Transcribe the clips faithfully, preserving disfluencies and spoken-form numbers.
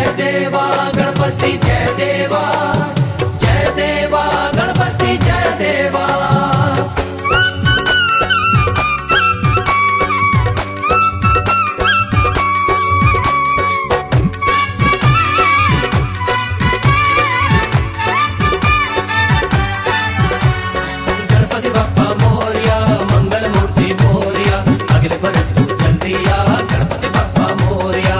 देवा गणपति जय देवा, जय देवा गणपति जय देवा। गणपति बप्पा मोरया, मंगल मूर्ति मोरया, अगले बरस तू जल्दी आ गणपति बप्पा मोरया।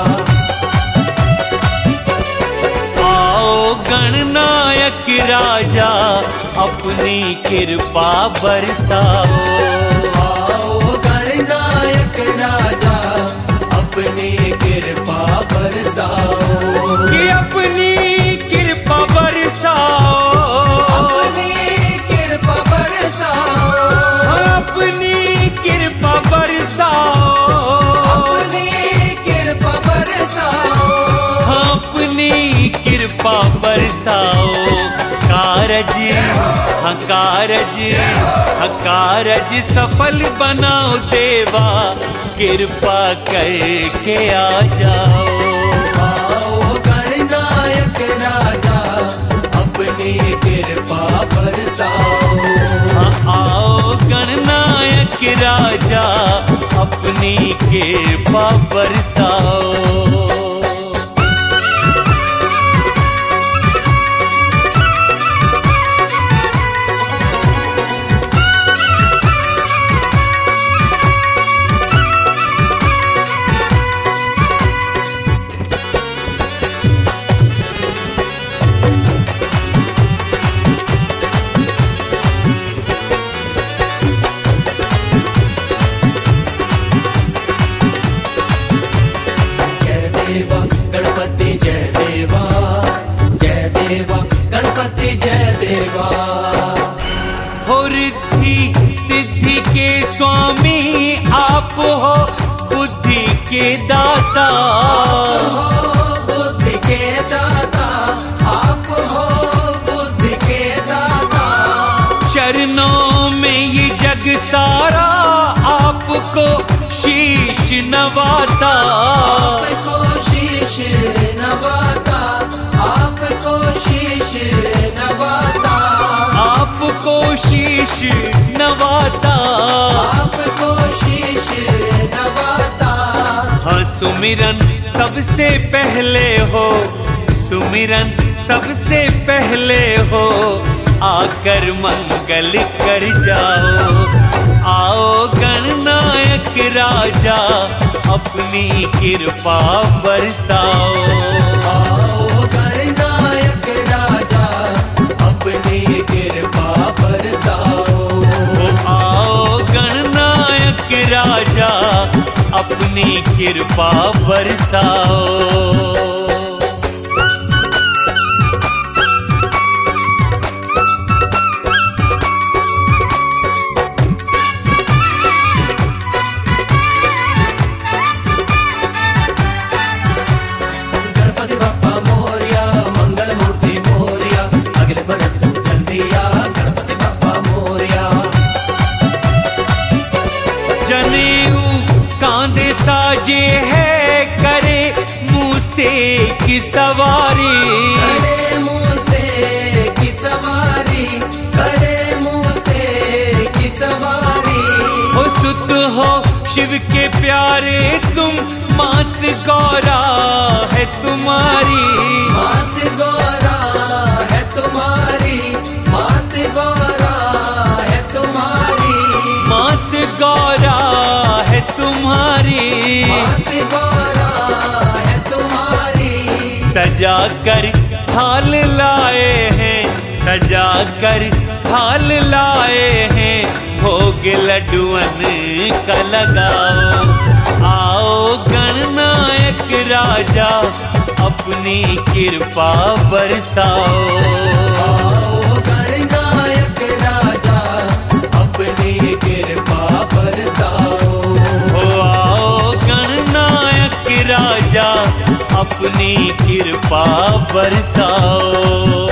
आओ गणनायक राजा अपनी कृपा बरसाओ, आओ गणनायक राजा अपनी कृपा बरसाओ, कि अपनी कृपा बरसाओ, अपनी कृपा बरसाओ, अपनी कृपा बरसाओ, अपनी कृपा बरसाओ, अपनी कृपा बरसाओ। कारज हाँ कारज हाँ कारज सफल बनाओ देवा, कृपा करके आ जाओ। आओ गणनायक राजा अपनी कृपा बरसाओ, हाँ आओ गणनायक राजा अपनी कृपा बरसाओ। देवा गणपति जय देवा, जय देवा गणपति जय देवा। हो रिद्धि सिद्धि के स्वामी आप हो, बुद्धि के दाता, बुद्धि के दाता आप हो, बुद्धि के दाता। चरणों में ये जग सारा आपको शीश नवाता, आपको शीश नवाता, आपको शीश नवाता, आपको शीश नवाता, आपको शीश नवाता। हाँ सुमिरन सबसे पहले हो, सुमिरन सबसे पहले हो, आकर मंगल कर जाओ। आओ गणनायक राजा अपनी कृपा बरसाओ, आओ गणनायक राजा अपनी कृपा बरसाओ, आओ गणनायक राजा अपनी कृपा बरसाओ। गणपति बप्पा मोरया, मंगल मूर्ति मोरया, अगले बरस तू जल्दी आ गणपति बप्पा मोरया। जनेऊ कांधे साजे है, करे मूसे की सवारी, करे मूसे की सवारी, करे मूसे की सवारी। हो सुत हो शिव के प्यारे तुम, मात गौरा है तुम्हारी, मात गौरा है तुम्हारी, मात गौरा है तुम्हारी, मात गौरा है तुम्हारी। मात गौरा है तुम्हारी। सजा कर थाल लाए हैं, सजा कर थाल लाए हैं, भोग लड्डुअन का लगाओ। आओ गणनायक राजा अपनी कृपा बरसाओ, आओ गणनायक राजा अपनी कृपा बरसाओ, हो आओ गणनायक राजा अपनी कृपा बरसाओ।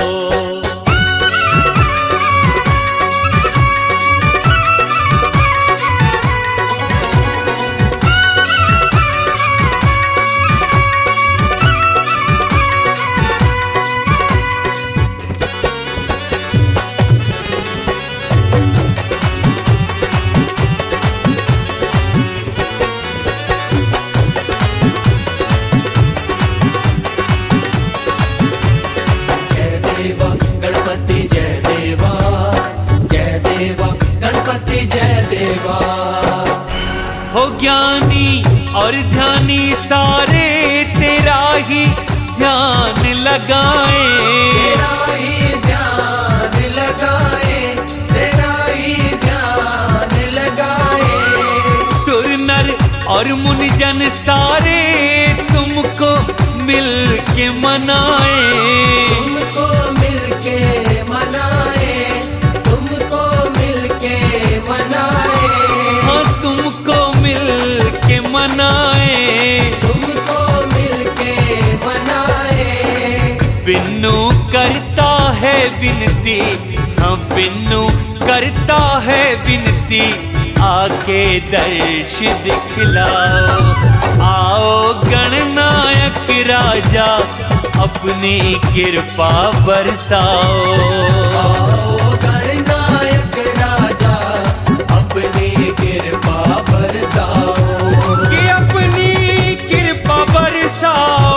ज्ञानी और ध्यानी सारे तेरा ही ध्यान लगाए, तेरा ही ध्यान लगाए, तेरा ही ध्यान लगाए। सुर नर और मुनि जन सारे तुमको मिल के मनाए, तुमको मिलके मनाए, तुमको मिलके मनाए। हाँ तुमको मिल के मनाए, तुमको मिलके मनाए। बिन्नू करता है विनती, हाँ बिन्नू करता है विनती, आके दर्श दिखलाओ। आओ गणनायक राजा अपनी कृपा बरसाओ, आओ गणनायक राजा अपनी कृपा बरसाओ, कि अपनी कृपा बरसाओ,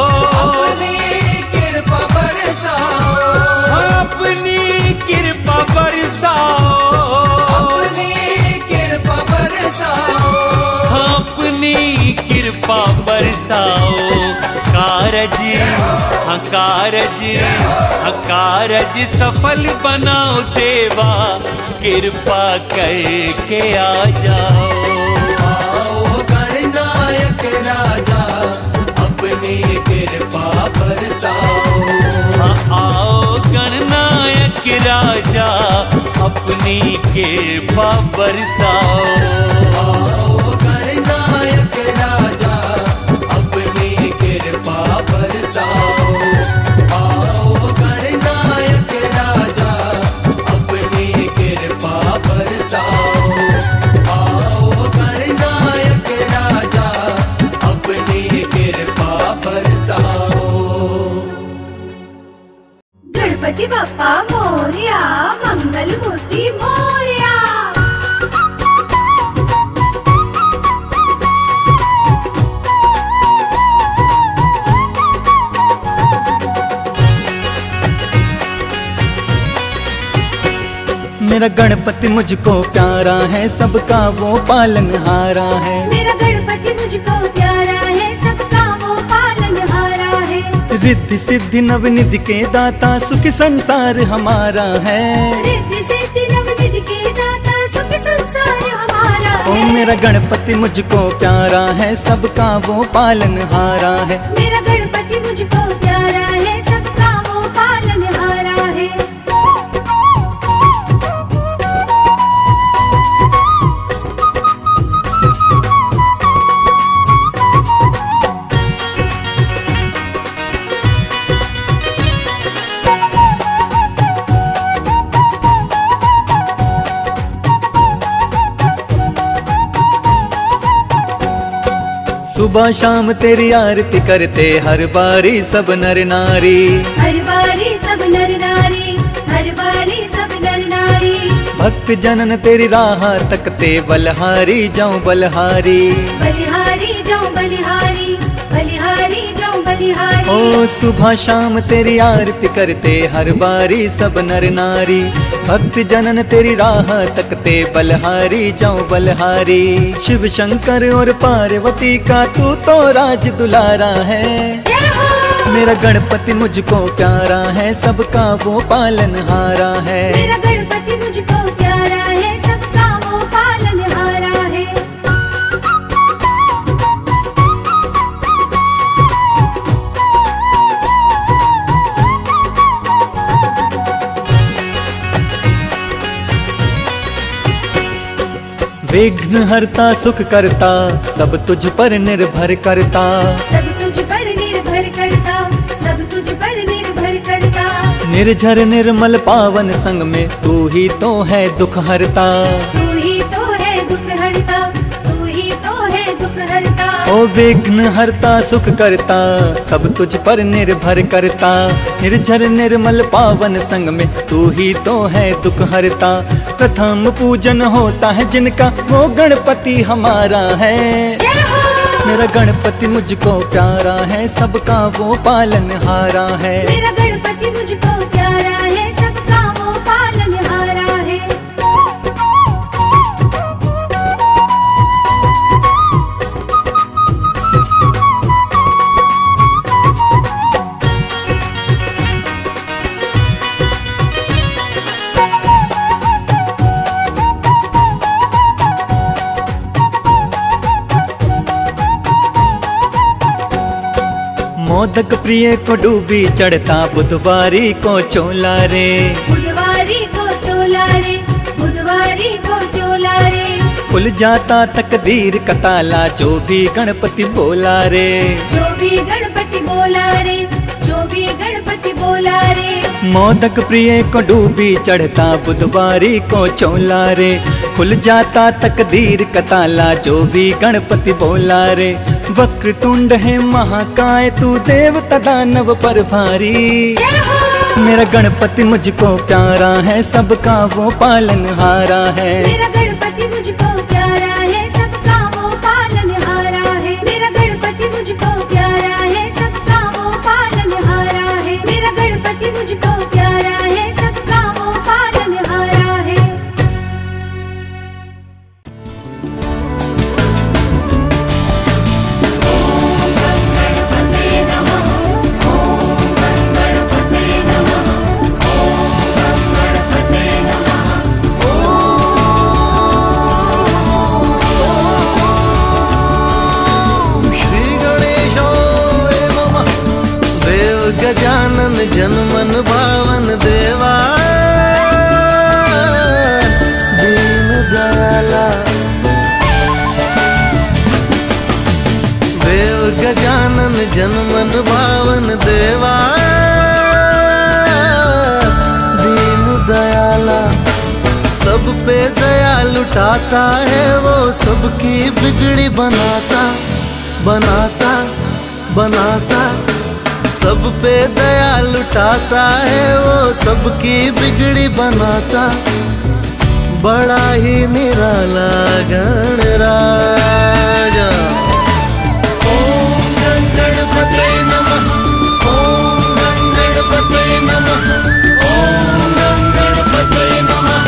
अपनी कृपा बरसाओ, अपनी कृपा बरसाओ, अपनी कृपा बरसाओ, अपनी कृपा बरसाओ। कारज हाँ कारज हाँ कारज सफल बनाओ देवा, कृपा करके आ जाओ। आओ गणनायक राजा अपनी कृपा बरसाओ, हाँ आओ गणनायक राजा अपनी कृपा बरसाओ। आओ गणनायक राजा अपनी कृपा बरसाओ, आओ गणनायक राजा अपनी कृपा बरसाओ, आओ गणनायक राजा अपनी कृपा बरसाओ। गणपति बप्पा मोरया, मंगल मूर्ति मोरया। मेरा गणपति मुझको प्यारा है, सबका वो पालनहारा है। मेरा गणपति मुझको प्यारा है, सबका वो पालनहारा है। रिद्धि सिद्धि नवनिधि के दाता, सुख संसार हमारा है। रिद्धि सिद्धि नवनिधि के दाता, सुख संसार हमारा ओ है। मेरा गणपति मुझको प्यारा है, सबका वो पालनहारा है। मेरा गणपति मुझको प्यारा है, सबका वो पालनहारा है। सुबह शाम तेरी आरती करते हर बारी सब नर नारी। हर बारी सब नर नारी, हर बारी सब नर नारी। भक्त जनन तेरी राह तकते, बलहारी जाऊं बलहारी। बलिहारी जाऊं बलिहारी, बलिहारी जाऊं बलिहारी। ओ सुबह शाम तेरी आरती करते हर बारी सब नर नारी। भक्त जनन तेरी राह तकते, बलहारी जाऊं बलहारी। शिव शंकर और पार्वती का तू तो राज दुलारा है। जय हो। मेरा गणपति मुझको प्यारा है, सबका वो पालनहारा है। मेरा गणपति मुझको प्यारा है, सबका वो पालनहारा है। विघ्न हरता सुख करता, सब तुझ पर निर्भर करता। सब तुझ पर निर्भर करता, सब तुझ पर निर्भर करता। निर्झर निर्मल पावन संग में तू ही तो है दुख हरता। तू ही तो है दुख हरता, तू ही तो है दुख हरता। ओ विघ्न हरता सुख करता, सब तुझ पर निर्भर करता। निर्झर निर्मल पावन संग में तू ही तो है दुख हरता। प्रथम पूजन होता है जिनका, वो गणपति हमारा है। जय हो। मेरा गणपति मुझको प्यारा है, सबका वो पालनहारा है। मेरा गणपति मुझको प्यारा है, सबका वो पालनहारा है। मोदक प्रिय को डूबी चढ़ता बुधवारी को चोला रे। बुधवारी को चोला रे, बुधवारी को चोला रे। खुल जाता तकदीर का ताला जो भी गणपति बोला रे। जो भी गणपति बोला रे, जो भी गणपति बोला रे। मोदक प्रिय को डूबी चढ़ता बुधवारी को चोला रे। खुल जाता तकदीर का ताला जो भी गणपति बोला रे। वक्रतुंड है महाकाय तू देवता दानव पर भारी। जय हो। मेरा गणपति मुझको प्यारा है, सबका वो पालनहारा है। मेरा गणपति मुझको प्यारा है, सबका वो पालनहारा है। मेरा गणपति मुझको प्यारा है, सबका वो पालनहारा है। मेरा गणपति मुझको प्यारा है, सबका वो पालनहारा है। गजानन जन्मन भावन देवा दीन दयाला। देव गजानन जन्मन भावन देवा दीन दयाला। सब पे दया लुटाता है वो, सबकी बिगड़ी बनाता बनाता बनाता। सब पे दया लुटाता है वो, सबकी बिगड़ी बनाता। बड़ा ही निराला गणराजा। ओम गण गणपते नमः, ओम गण गणपते नमः, ओम गण गणपते नमः।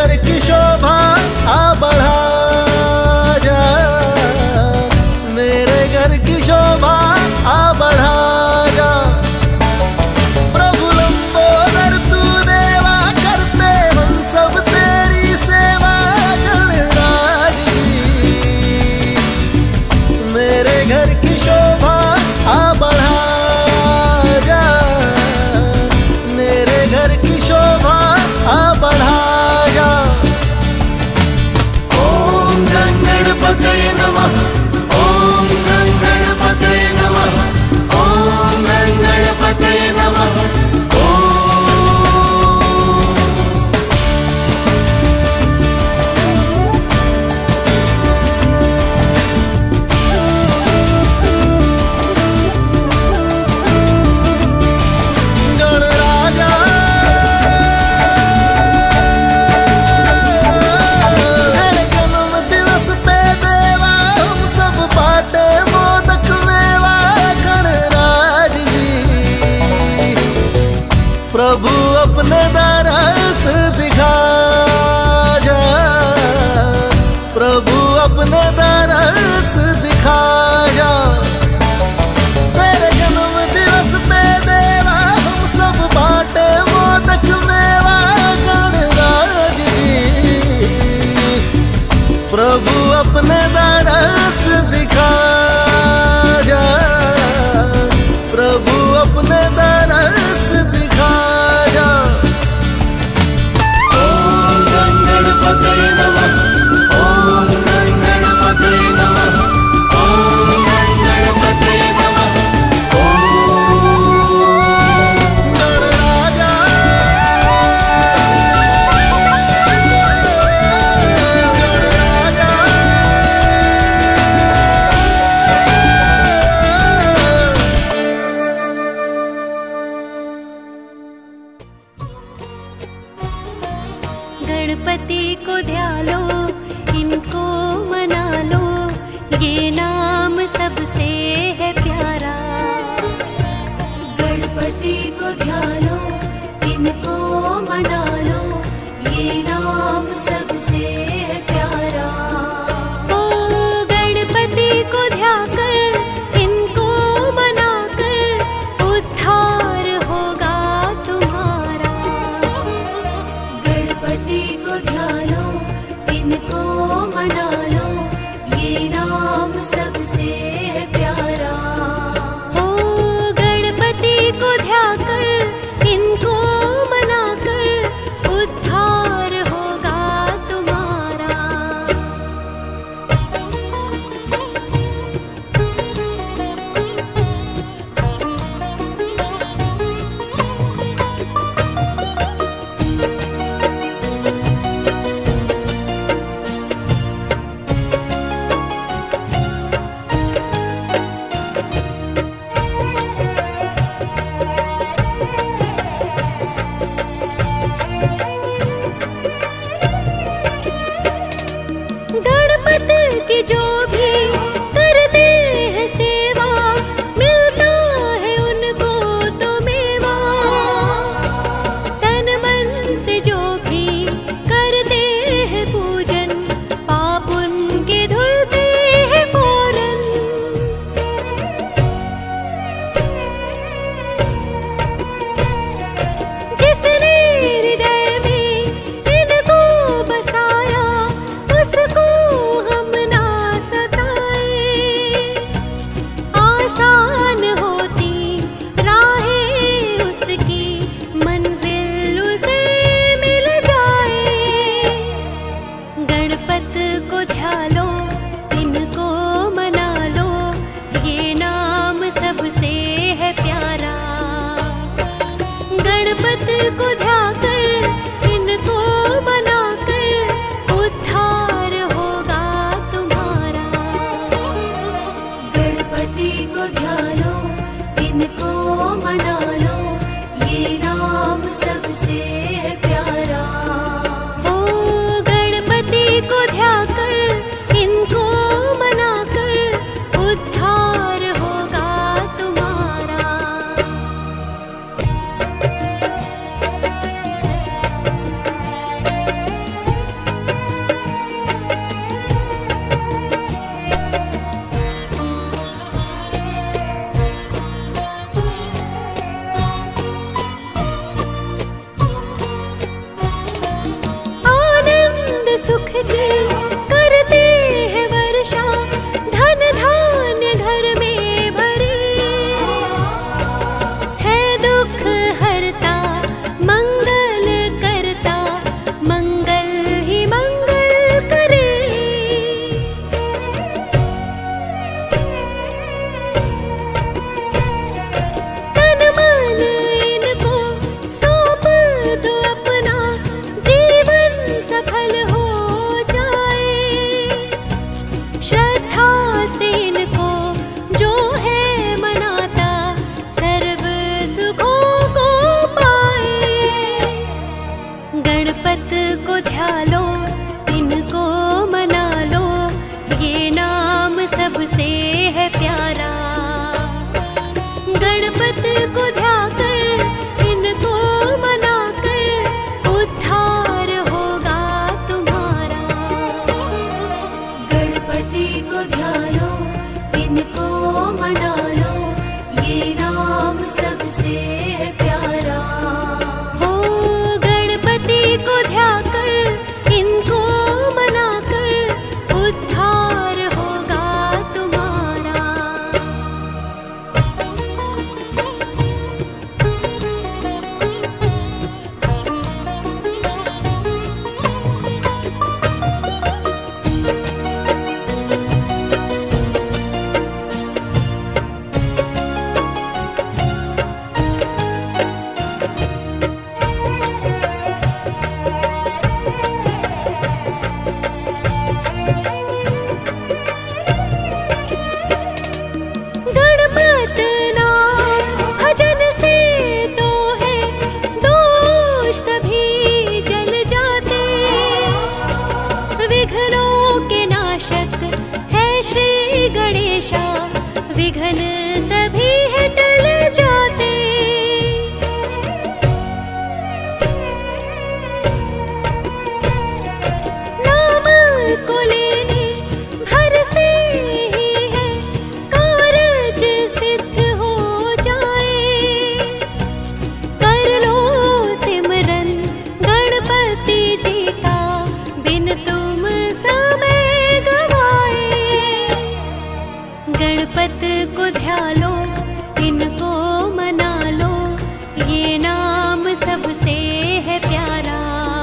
घर की शोभा आ बढ़ा जा, मेरे घर की शोभा आ बढ़ा जा। प्रभु लंबोदर तू देवा, करते हम सब तेरी सेवा। गणराज जी मेरे घर की शोभा आ बढ़ा जा, मेरे घर की शोभा आ बढ़ा जा। ओम गं गणपतये नमः, ओम गं गणपतये नमः, ओम गं गणपतये नमः। गणराजा तेरे जन्म दिवस पे देवा, हम सब बाटे मोदक मेवा। गणराज जी प्रभु अपने दरस दिखा जा, प्रभु अपने दरस दिखा जा। तेरे जन्म दिवस पे देवा, हम सब बाटे मोदक मेवा। गणराज जी प्रभु अपने दरस दिखा जा, प्रभु अपने दरस दिखा जा। ओम गं गणपतये नमः, ओम गं गणपतये नमः, ओम गं गणपतये नमः। गणराजा गणराजा गणपति को ध्यान लो, इनको मना लो, ये नाम सबसे है प्यारा। गणपति को ध्यान लो, इनको मना लो, ये नाम सबसे है प्यारा। ओ गणपति को ध्यान कर, इनको मना कर, उद्धार होगा तुम्हारा। गणपति को ध्यान लो, इनको मना लो, ये नाम सबसे है प्यारा। ओ गणपति को ध्यान कर, इनको मना कर, उद्धार होगा तुम्हारा। सुख की करते हैं वर्षा, धन धान्य घर में भरे, है दुख हरता मंगल करता, मंगल ही मंगल करे। तन मन इनको सौंप दो अपना, जीवन सफल हो जाए। श्रद्धा से इनको जो है मनाता, सर्व सुखों को पाए। गणपत को ध्यालो इनको मना लो, ये नाम सबसे है प्यारा। गणपत को ध्याकर इनको मनाकर, उद्धार होगा तुम्हारा। गणपति को ध्यानो इनको मना लो, ये नाम सबसे है प्यारा। हो गणपति को ध्याकर इनको मनाकर, उद्धार होगा तुम्हारा। गणपत नाम भजन से तो है दोष सभी जल जाते। विघ्नों के नाशक है श्री गणेशा, विघ्न सभी है टल जाते। नाम को लेने भर से ही है कारज सिद्ध हो जाए। कर लो सिमरन गणपति जी का, बिन तुम समय गवाए। गणपत को ध्यालो इनको मना लो, ये नाम सबसे है प्यारा।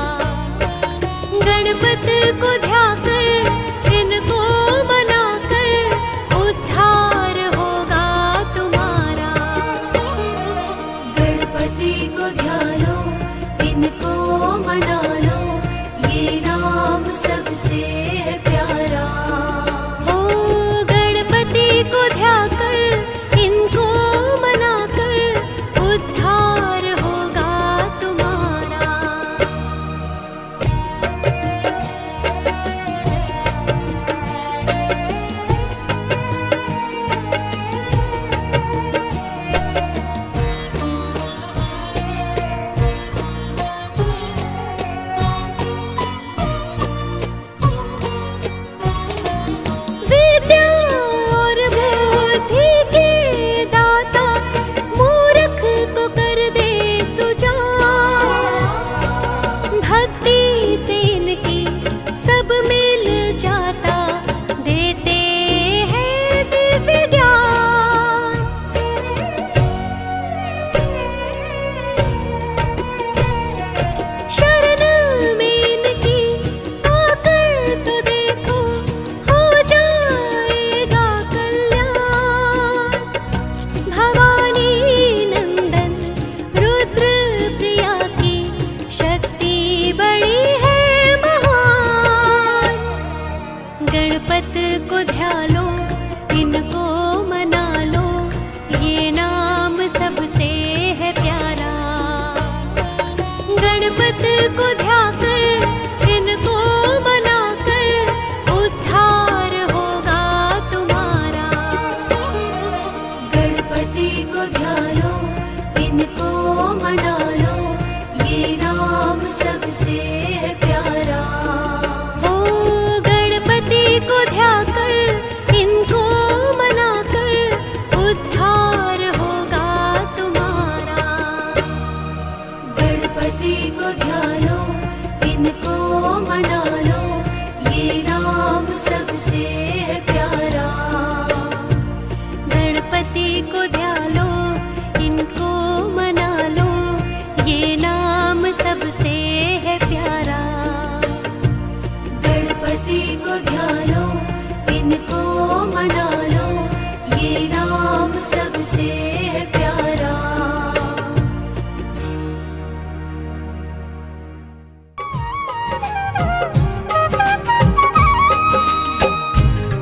गणपत को ध्याकर इनको मनाकर, उद्धार होगा तुम्हारा। गणपति को ध्यानो इनको मना लो, ये नाम सबसे है प्यारा। हो गणपति को ध्याकर इनको मनाकर, उद्धार होगा तुम्हारा।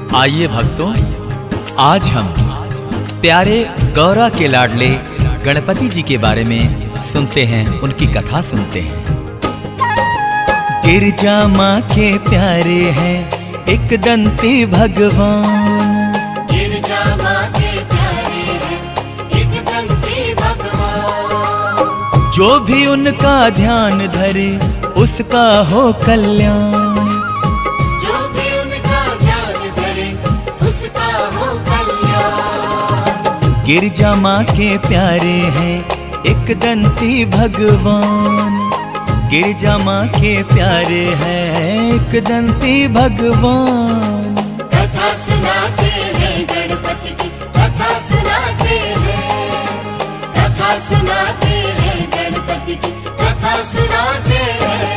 आइए भक्तों, आज हम प्यारे गौरा के लाडले गणपति जी के बारे में सुनते हैं, उनकी कथा सुनते हैं। गिरजा माँ के प्यारे हैं एक दंती भगवान, गिरजा माँ के प्यारे हैं एक दंती भगवान। जो भी उनका ध्यान धरे उसका हो कल्याण, जो भी उनका ध्यान धरे उसका हो कल्याण। गिरजा माँ के प्यारे हैं एक दंती भगवान, गिरजा माँ के प्यारे हैं एक दंती भगवान। कथा सुनाते हैं गणपति की, कथा सुनाते हैं, कथा सुनाते हैं गणपति की, कथा सुनाते हैं।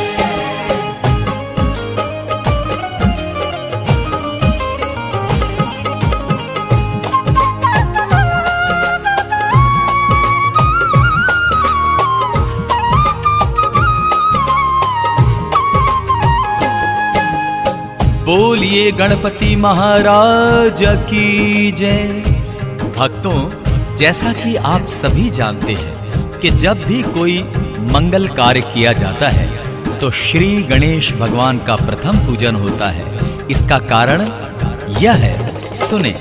बोलिए गणपति महाराज की जय। भक्तों, जैसा कि आप सभी जानते हैं कि जब भी कोई मंगल कार्य किया जाता है तो श्री गणेश भगवान का प्रथम पूजन होता है। इसका कारण यह है, सुने।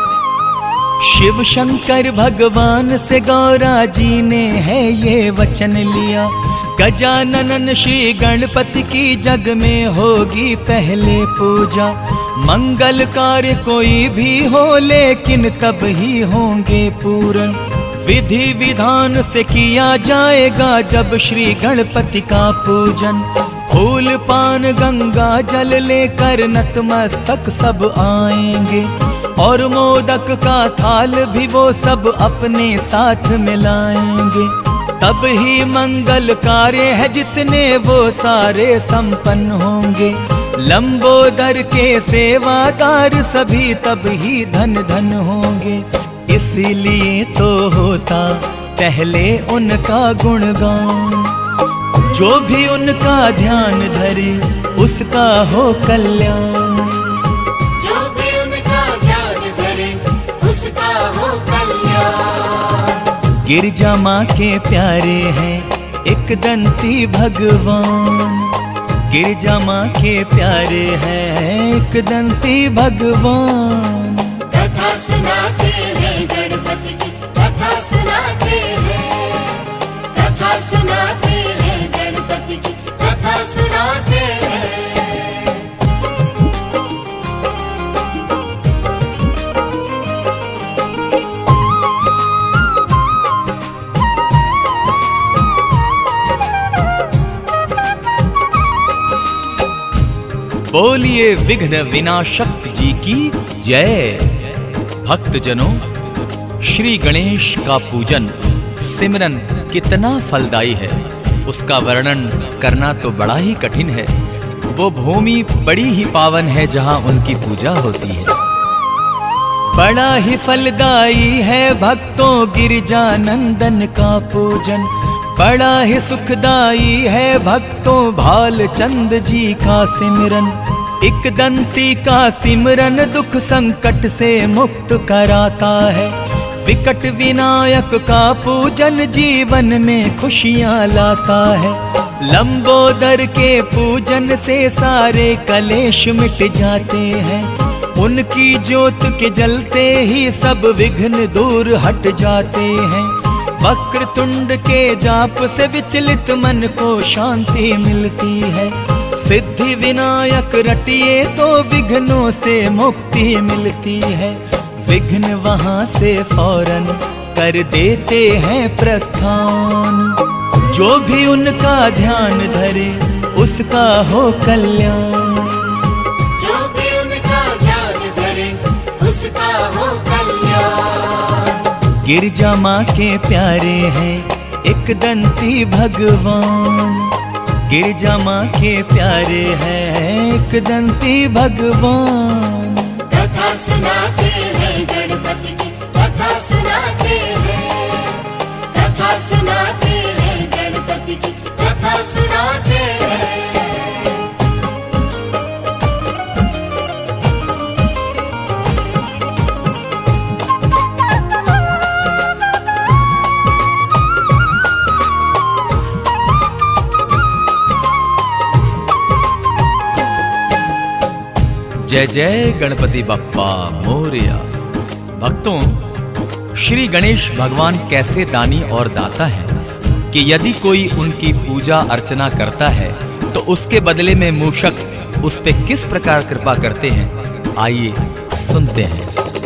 शिव शंकर भगवान से गौरा जी ने है ये वचन लिया, गजानन श्री गणपति की जग में होगी पहले पूजा। मंगल कार्य कोई भी हो लेकिन तब ही होंगे पूर्ण, विधि विधान से किया जाएगा जब श्री गणपति का पूजन। फूल पान गंगा जल लेकर नतमस्तक सब आएंगे, और मोदक का थाल भी वो सब अपने साथ मिलाएंगे। तब ही मंगल कार्य है जितने वो सारे संपन्न होंगे। लंबोदर के सेवादार सभी तब ही धन धन होंगे। इसीलिए तो होता पहले उनका गुणगान, जो भी उनका ध्यान धरे उसका हो कल्याण, जो भी उनका ध्यान धरे उसका हो कल्याण। गिरजा माँ के प्यारे हैं एक दंती भगवान, गिरजा माँ के प्यारे हैं एक दंती भगवान। कथा सुनाते हैं गणपति की, कथा सुनाते हैं, कथा सुनाते हैं गणपति की, कथा सुनाते हैं। बोलिए विघ्न विनाशक जी की जय। भक्तजनों, श्री गणेश का पूजन सिमरन कितना फलदायी है उसका वर्णन करना तो बड़ा ही कठिन है। वो भूमि बड़ी ही पावन है जहां उनकी पूजा होती है। बड़ा ही फलदायी है भक्तों गिरजा नंदन का पूजन, बड़ा ही सुखदाई है भक्तों भाल चंद जी का सिमरन। एक दंती का सिमरन दुख संकट से मुक्त कराता है। विकट विनायक का पूजन जीवन में खुशियां लाता है। लंबोदर के पूजन से सारे कलेश मिट जाते हैं। उनकी ज्योत के जलते ही सब विघ्न दूर हट जाते हैं। वक्रतुंड के जाप से विचलित मन को शांति मिलती है। सिद्धि विनायक रटिए तो विघ्नों से मुक्ति मिलती है। विघ्न वहां से फौरन कर देते हैं प्रस्थान। जो भी उनका ध्यान धरे उसका हो कल्याण, जो भी उनका ध्यान धरे उसका हो कल्याण। गिरजा माँ के प्यारे हैं एक दंती भगवान, गिरजा माँ के प्यारे हैं एक दंती भगवान। कथा सुनाते हैं गणपति की, कथा सुनाते हैं, कथा सुनाते हैं गणपति की, कथा सुनाते हैं। जय जय गणपति बप्पा मोरया। भक्तों, श्री गणेश भगवान कैसे दानी और दाता हैं कि यदि कोई उनकी पूजा अर्चना करता है तो उसके बदले में मूषक उस पे किस प्रकार कृपा करते हैं, आइए सुनते हैं।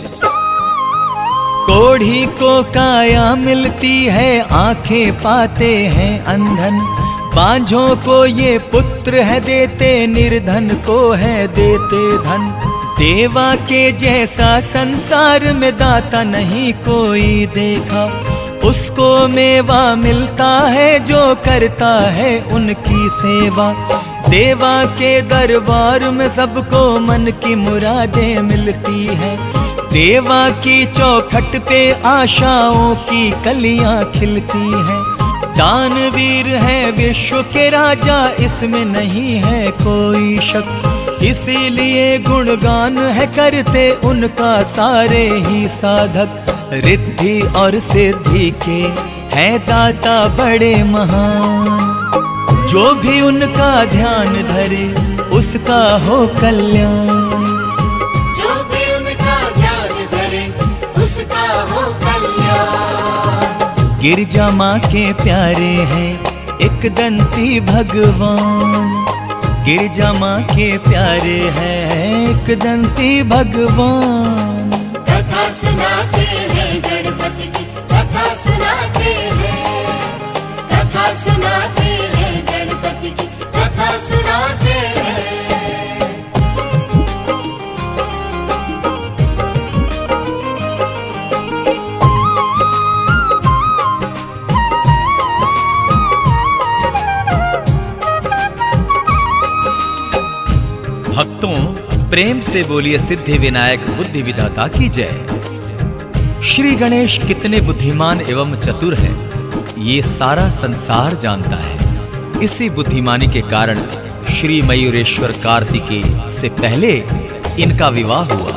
कोढ़ी को काया मिलती है, आंखें पाते हैं अंधन। बांझों को ये पुत्र है देते, निर्धन को है देते धन। देवा के जैसा संसार में दाता नहीं कोई देखा, उसको मेवा मिलता है जो करता है उनकी सेवा। देवा के दरबार में सबको मन की मुरादें मिलती है, देवा की चौखट पे आशाओं की कलियां खिलती हैं। दानवीर है विश्व के राजा, इसमें नहीं है कोई शक, इसीलिए गुणगान है करते उनका सारे ही साधक। रिद्धि और सिद्धि के हैं दाता बड़े महान, जो भी उनका ध्यान धरे उसका हो कल्याण। जो भी उनका ध्यान धरे उसका हो कल्याण। गिरजा माँ के प्यारे हैं एक दंती भगवान, गिरजा माँ के प्यारे हैं एक दंती भगवान। कथा सुनाते हैं गणपति की, कथा सुनाते हैं, कथा सुनाते हैं गणपति की, कथा सुनाते हैं। भक्तों, प्रेम से बोलिए सिद्धि विनायक बुद्धि विधाता की जय। श्री गणेश कितने बुद्धिमान एवं चतुर हैं, ये सारा संसार जानता है। इसी बुद्धिमानी के कारण श्री मयूरेश्वर कार्तिकेय से पहले इनका विवाह हुआ।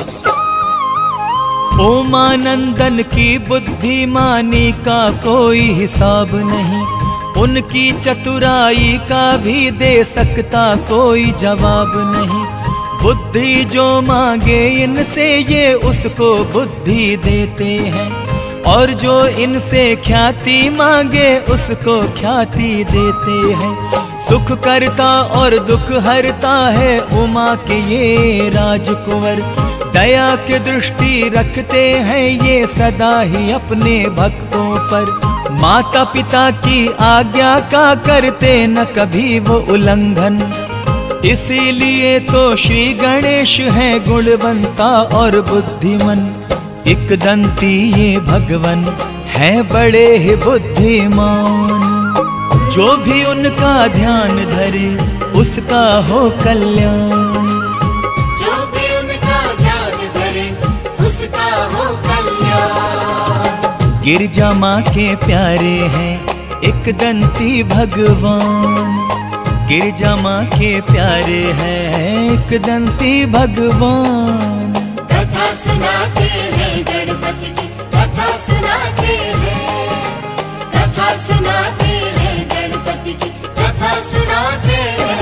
ओमानंदन की बुद्धिमानी का कोई हिसाब नहीं, उनकी चतुराई का भी दे सकता कोई जवाब नहीं। बुद्धि जो मांगे इनसे ये उसको बुद्धि देते हैं, और जो इनसे ख्याति मांगे उसको ख्याति देते हैं। सुख करता और दुख हरता है उमा के ये राजकुंवर, दया की दृष्टि रखते हैं ये सदा ही अपने भक्तों पर। माता पिता की आज्ञा का करते न कभी वो उल्लंघन, इसीलिए तो श्री गणेश हैं गुणवंता और बुद्धिमन। एक दंती ये भगवन है बड़े ही बुद्धिमान, जो भी उनका ध्यान धरे उसका हो कल्याण। जो भी उनका ध्यान धरे उसका हो कल्याण। गिरजा माँ के प्यारे हैं एक दंती भगवान, गिरजा माँ के प्यारे हैं एक दंती भगवान। कथा सुनाते हैं गणपति की, कथा सुनाते हैं, कथा सुनाते हैं गणपति की, कथा सुनाते हैं।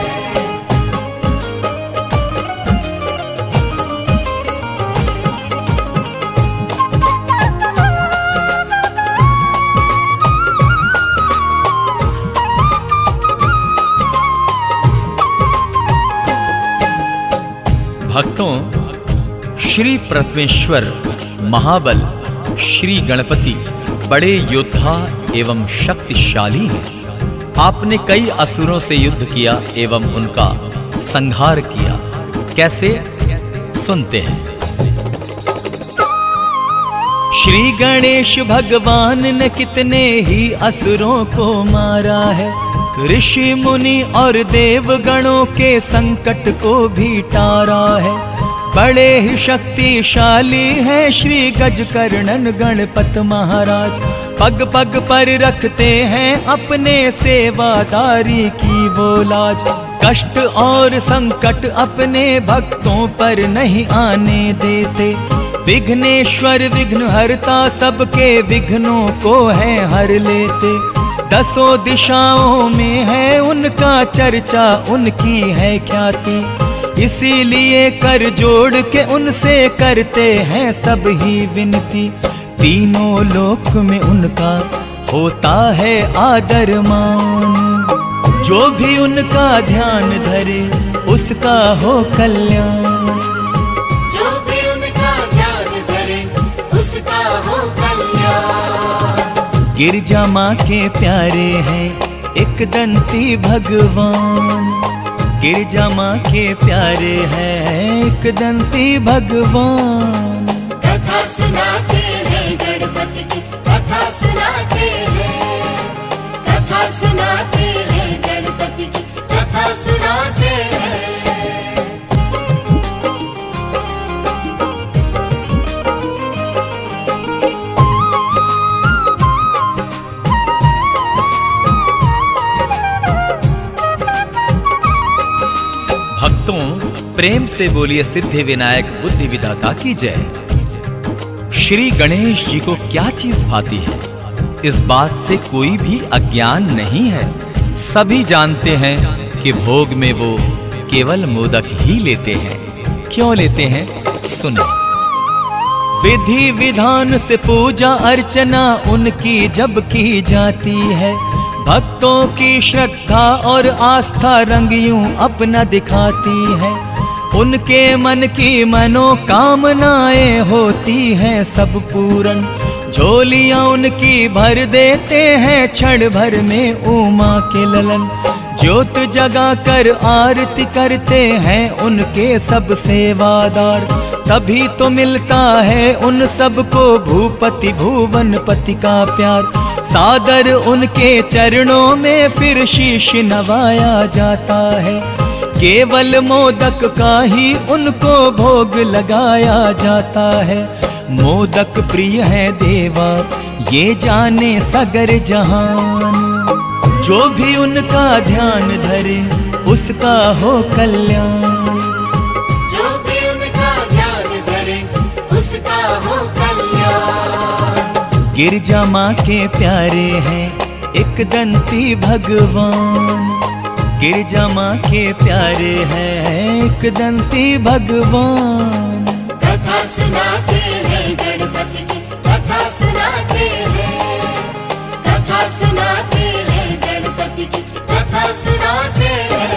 भक्तों, श्री प्रथमेश्वर महाबल श्री गणपति बड़े योद्धा एवं शक्तिशाली हैं। आपने कई असुरों से युद्ध किया एवं उनका संहार किया। कैसे, सुनते हैं। श्री गणेश भगवान ने कितने ही असुरों को मारा है, ऋषि मुनि और देव गणों के संकट को भी टारा है। बड़े ही शक्तिशाली हैं श्री गजकर्णन गणपत महाराज, पग पग पर रखते हैं अपने सेवादारी की वो लाज। कष्ट और संकट अपने भक्तों पर नहीं आने देते, विघ्नेश्वर विघ्न हरता सबके विघ्नों को है हर लेते। दसों दिशाओं में है उनका चर्चा, उनकी है ख्याति, इसीलिए कर जोड़ के उनसे करते हैं सब ही विनती। तीनों लोक में उनका होता है आदर मान। जो भी उनका ध्यान धरे उसका हो कल्याण। जो भी उनका ध्यान धरे उसका हो कल्याण। गिरजा माँ के प्यारे हैं एक दंती भगवान। गिरजा माँ के प्यारे हैं एक दंती भगवान। कथा सुनाते हैं गणपति की, कथा सुनाते हैं, कथा सुनाते हैं गणपति की, कथा सुनाते हैं। भक्तों, प्रेम से बोलिए सिद्धि विनायक बुद्धि विधाता की जय। श्री गणेश जी को क्या चीज भाती है, इस बात से कोई भी अज्ञान नहीं है। सभी जानते हैं कि भोग में वो केवल मोदक ही लेते हैं। क्यों लेते हैं, सुने। विधि विधान से पूजा अर्चना उनकी जब की जाती है, भक्तों की श्रद्धा और आस्था रंग यूं अपना दिखाती है। उनके मन की मनोकामनाएं होती हैं सब पूरन। झोलियां उनकी भर देते हैं क्षण भर में उमा के ललन। ज्योत जगा कर आरती करते हैं उनके सब सेवादार। तभी तो मिलता है उन सबको भूपति भुवनपति का प्यार। सादर उनके चरणों में फिर शीश नवाया जाता है। केवल मोदक का ही उनको भोग लगाया जाता है। मोदक प्रिय है देवा ये जाने सगर जहान। जो भी उनका ध्यान धरे उसका हो कल्याण। जो भी उनका ध्यान धरे उसका हो कल्याण। गिरजा माँ के प्यारे हैं एक दंती भगवान। गिरजा माँ के प्यारे हैं एक दंती भगवान। कथा सुनाते हैं गणपति की, कथा सुनाते हैं, कथा सुनाते हैं गणपति की, कथा सुनाते हैं।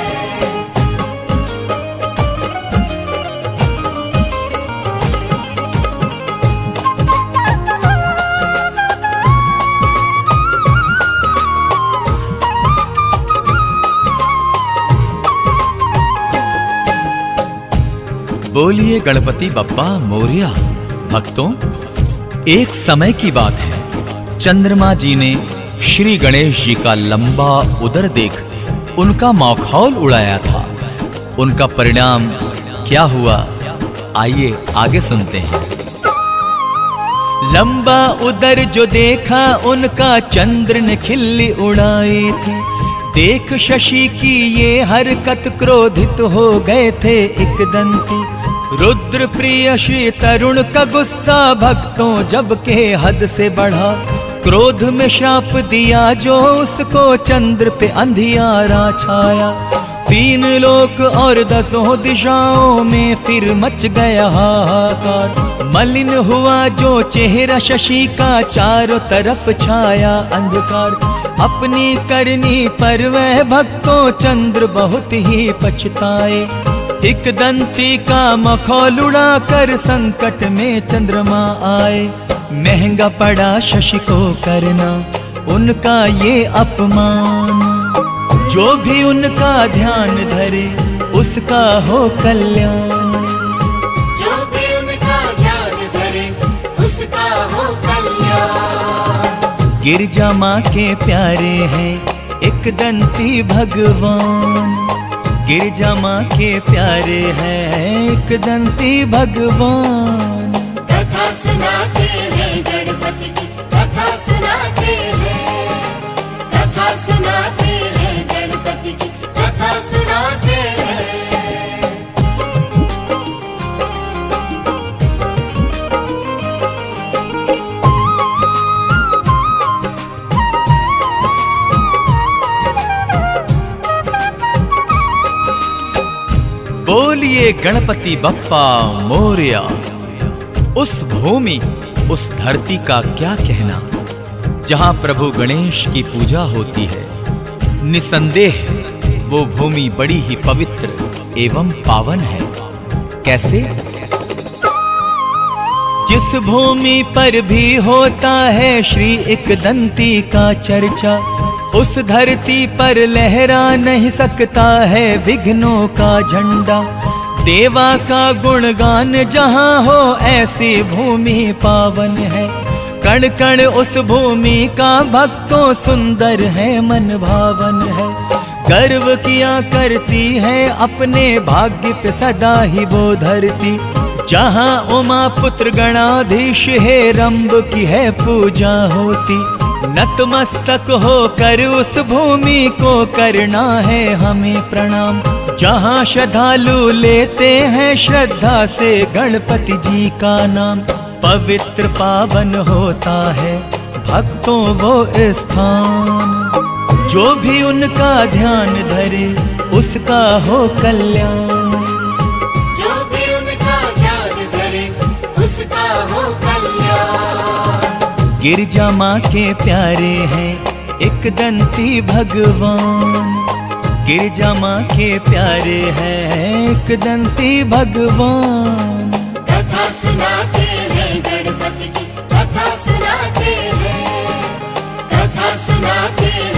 बोलिए गणपति बप्पा मोरिया। भक्तों, एक समय की बात है, चंद्रमा जी ने श्री गणेश जी का लंबा उदर देख उनका मखौल उड़ाया था। उनका परिणाम क्या हुआ, आइए आगे सुनते हैं। लंबा उदर जो देखा उनका चंद्र ने खिल्ली उड़ाई थी। देख शशि की ये हरकत क्रोधित हो गए थे एक दंती। रुद्र प्रिय श्री तरुण का गुस्सा भक्तों जब के हद से बढ़ा। क्रोध में शाप दिया जो उसको चंद्र पे अंधियारा छाया। तीन लोक और दसों दिशाओं में फिर मच गया हाहाकार। मलिन हुआ जो चेहरा शशि का, चारों तरफ छाया अंधकार। अपनी करनी पर वह भक्तों चंद्र बहुत ही पछताए। एक दंती का मखौल उड़ा कर संकट में चंद्रमा आए। महंगा पड़ा शशि को करना उनका ये अपमान। जो भी उनका ध्यान धरे उसका हो कल्याण। जो भी उनका ध्यान धरे उसका हो कल्याण। गिरजा माँ के प्यारे हैं एक दंती भगवान। गिरजा माँ के प्यारे हैं एक दंती भगवान। कथा सुनाते हैं गणपति की, कथा सुनाते हैं, कथा सुनाते हैं गणपति की, कथा सुनाते हैं। बोलिए गणपति बप्पा मोरया। उस भूमि, उस धरती का क्या कहना, जहां प्रभु गणेश की पूजा होती है। निसंदेह वो भूमि बड़ी ही पवित्र एवं पावन है। कैसे? जिस भूमि पर भी होता है श्री एकदंती का चर्चा, उस धरती पर लहरा नहीं सकता है विघ्नों का झंडा। देवा का गुणगान जहाँ हो ऐसी भूमि पावन है। कण कण उस भूमि का भक्तों सुंदर है, मन भावन है। गर्व किया करती है अपने भाग्य पे सदा ही वो धरती, जहाँ उमा पुत्र गणाधीश है रंब की है पूजा होती। नतमस्तक होकर उस भूमि को करना है हमें प्रणाम, जहाँ श्रद्धालु लेते हैं श्रद्धा से गणपति जी का नाम। पवित्र पावन होता है भक्तों वो स्थान, जो भी उनका ध्यान धरे उसका हो कल्याण। जो भी उनका ध्यान धरे उसका हो कल्याण। गिरजा माँ के प्यारे हैं एक दंती भगवान, गिरजा माँ के प्यारे हैं एक दंती भगवान। कथा सुनाते हैं गणपति की, कथा सुनाते हैं, कथा सुनाते हैं।